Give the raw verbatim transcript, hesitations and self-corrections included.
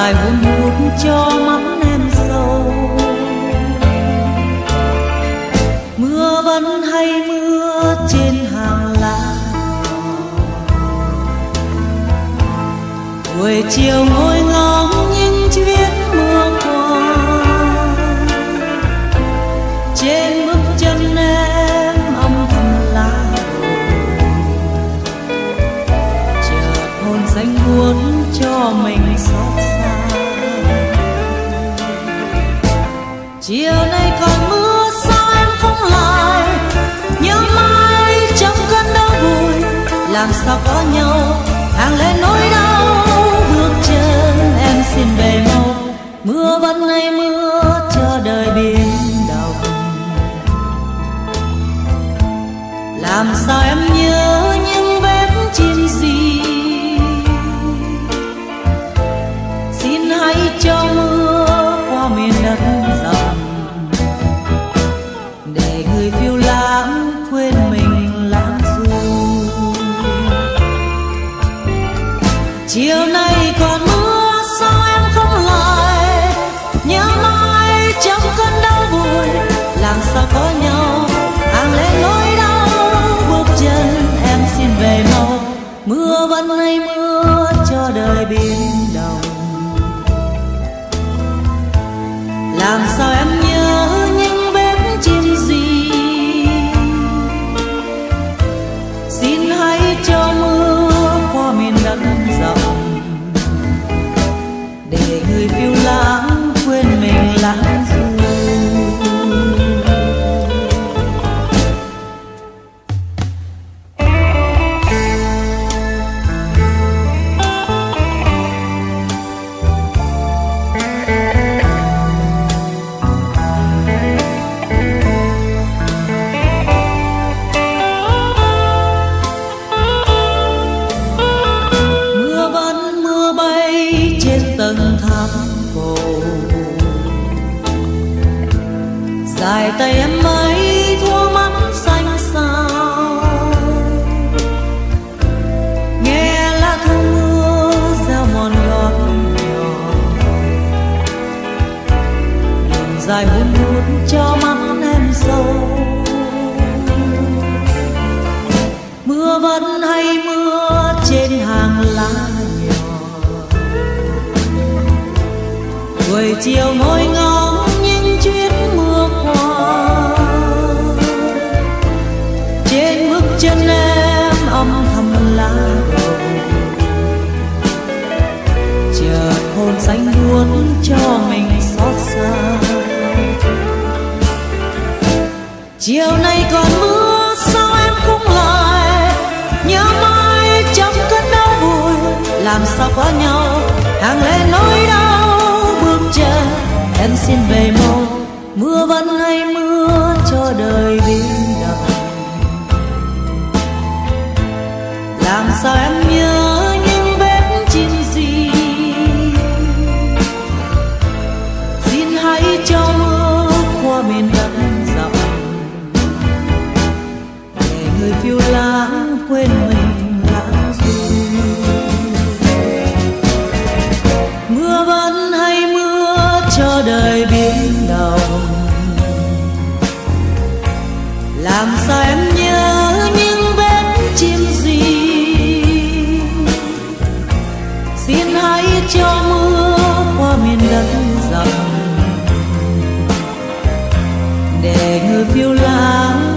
dài hun hút cho mắt em sâu. Mưa vẫn hay mưa trên hàng lá, buổi chiều ngồi ngóng những chuyến mưa qua. Trên bước chân em âm thầm lá đổ, chợt hồn xanh buốt cho mình xót xa. Chiều nay còn mưa sao em không lại, nhớ mai trong cơn đau buồn. Làm sao có nhau hàng lên nỗi đau, bước chân em xin về mau. Mưa vẫn hay mưa cho đời biến động. Làm sao em nhớ những vết chim gì, xin hãy cho mưa qua miền đất rộng, để người phiêu lãng quên mình lãng du. Chiều nay còn mưa sao em không lại, nhớ mai trong cơn đau buồn. Làm sao có nhau hàng lên nỗi đau, bước chân em xin về mau. Mưa vẫn hay mưa cho đời biến động. Làm sao em nhớ những vết chim gì, xin hãy cho mưa qua miền đất rộng, để người phiêu lãng quên mình lãng du. Tầng tháp cổ dài tay em mấy thua mắt xanh xao, nghe lá thu mưa reo mòn gót nhỏ. Đường dài hun hút cho mắt em sâu. Mưa vẫn hay mưa trên hàng lá, buổi chiều ngồi ngóng những chuyến mưa qua. Trên bước chân em âm thầm lá đổ, chợt hồn xanh buốt cho mình xót xa. Chiều nay còn mưa sao em không lại, nhớ mai trong cơn đau buồn. Làm sao có nhau hàng lên nỗi đau, chân em xin về mau. Mưa vẫn hay mưa cho đời biến động. Làm sao em nhớ những vết chim gì, xin hãy cho mưa qua miền đất rộng, để người phiêu lãng quên mình lãng du. Mưa vẫn hay mưa cho đời biến động. Làm sao em nhớ những vết chim gì, xin hãy cho mưa qua miền đất rộng, để người phiêu lãng